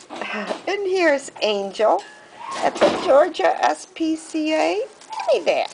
And here's Angel at the Georgia SPCA. Give me that.